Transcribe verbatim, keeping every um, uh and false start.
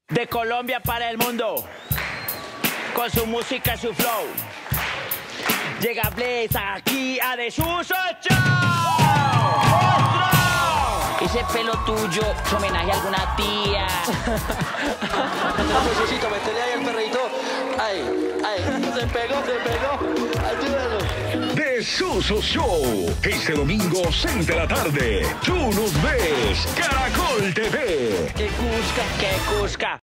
De Colombia para el mundo, con su música y su flow. Llega Blaze aquí a Desuso Show. Ese pelo tuyo, ¿es homenaje a alguna tía? Necesito meterle ahí al perrito. Ay, ay, se pegó, se pegó. Ayúdalo. Desuso Show. Este domingo, seis de la tarde. Tú nos ves. Caracol T V. ¡Qué cusca, qué cusca!